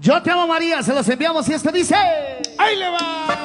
Yo te amo María, se los enviamos y esto dice... ¡Ahí le va!